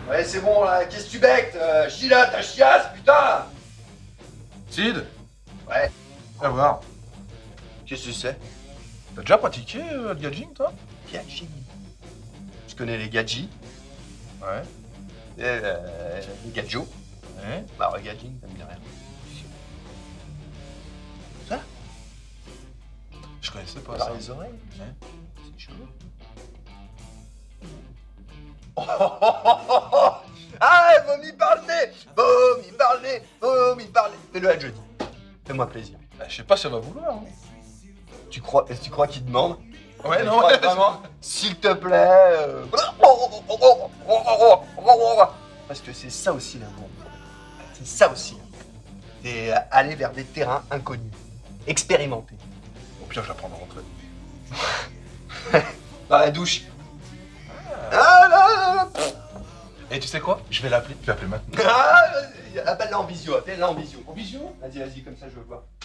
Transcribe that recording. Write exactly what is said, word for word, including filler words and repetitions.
Ouais, c'est bon, là, qu'est-ce que tu bectes euh, Gila, ta chiasse, putain. Sid, Ouais, viens voir. qu'est-ce que c'est? T'as déjà pratiqué euh, le gadging, toi? Gadji. Je connais les gadji, Ouais. et, euh, les gadjo. Ouais. Bah, le gadjing, ça me dit rien. Ça Je connaissais pas Par ça. les oreilles. Ouais. C'est chaud. Oh, oh, oh, oh, oh, oh. Ah, vomi par le nez. Vomi par le nez. Vomi par le nez. Fais-le à Johnny. Fais-moi plaisir. Bah, je sais pas si elle va vouloir. Hein. Tu crois, est-ce que tu crois qu'il demande? Ouais, Tu non, crois ouais, vraiment, s'il te plaît. euh, Parce que c'est ça aussi l'amour. C'est ça aussi. C'est aller vers des terrains inconnus. Expérimenter. Au pire, je la prends en rentrée. Dans la douche. Ah, là, là, là. Et tu sais quoi? Je vais l'appeler. Je vais l'appeler maintenant. Ah, appelle-la en visio, appelle-la en visio. En visio? Vas-y, vas-y, comme ça je veux voir.